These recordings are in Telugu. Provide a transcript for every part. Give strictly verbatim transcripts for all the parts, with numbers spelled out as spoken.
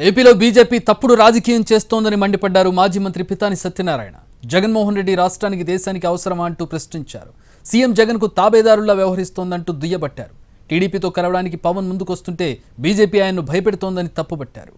ఏపీలో బీజేపీ తప్పుడు రాజకీయం చేస్తోందని మండిపడ్డారు మాజీ మంత్రి పితాని సత్యనారాయణ. జగన్మోహన్ రెడ్డి రాష్ట్రానికి దేశానికి అవసరమా అంటూ ప్రశ్నించారు. సీఎం జగన్కు తాబేదారులా వ్యవహరిస్తోందంటూ దుయ్యబట్టారు. టీడీపీతో కలవడానికి పవన్ ముందుకొస్తుంటే బీజేపీ ఆయన్ను భయపెడుతోందని తప్పుపట్టారు.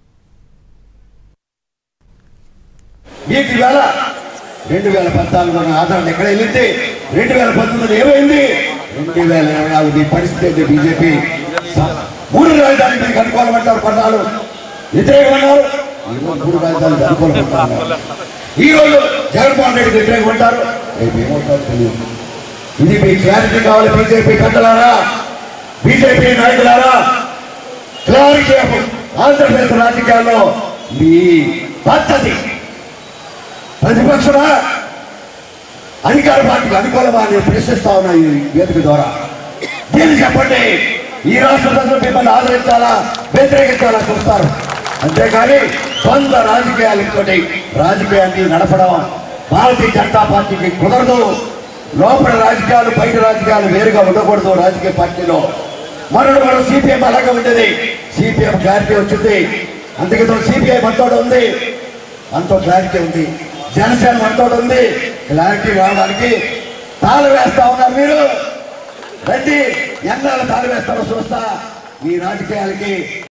రెండు వేల పద్నాలుగు ఆధారాలు ఎక్కడ వెళ్ళింది, రెండు వేల పంతొమ్మిది ఏమైంది, రెండు వేల ఇరవై నాలుగు ఈ పరిస్థితి బీజేపీ మూడు రాజధానికి అనుకూలమంటారు, కొన్నాళ్ళు వ్యతిరేకమన్నారు, మూడు రాజధానికి అనుకూలమంటారు. ఈ రోజు జగన్మోహన్ రెడ్డి వ్యతిరేకమంటారు, ఏమవుతారు తెలియదు. ఇది మీ క్లారిటీ కావాలి. బీజేపీ పెద్దలారా, బీజేపీ నాయకులారా, క్లారిటీ. ఆంధ్రప్రదేశ్ రాజకీయాల్లో మీ పద్ధతి ప్రతిపక్షమా అధికార పార్టీకి అనుకూలమా అని ప్రశ్నిస్తా ఉన్నా ఈ వేదిక ద్వారా. దీన్ని చెప్పండి. ఈ రాష్ట్ర ప్రజలు మిమ్మల్ని ఆదరించాలా వ్యతిరేకించాలా చూస్తారు, అంతేకాని సొంత రాజకీయాలతో రాజకీయాన్ని నడపడం భారతీయ జనతా పార్టీకి కుదరదు. లోపల రాజకీయాలు బయట రాజకీయాలు వేరుగా ఉండకూడదు. రాజకీయ పార్టీలో మనలో మనం సిపిఎం అలాగే ఉండేది. సిపిఎం క్లారిటీ వచ్చింది, అందుకే సిపిఐ మనతో ఉంది, మనతో క్లారిటీ ఉంది. జనసేన మనతో ఉంది, క్లారిటీ రావడానికి తాళం వేస్తా ఉన్నారు. మీరు రండి, ఎన్నాళ్ళు తాళం వేస్తారో చూస్తా. మీ రాజకీయాలకి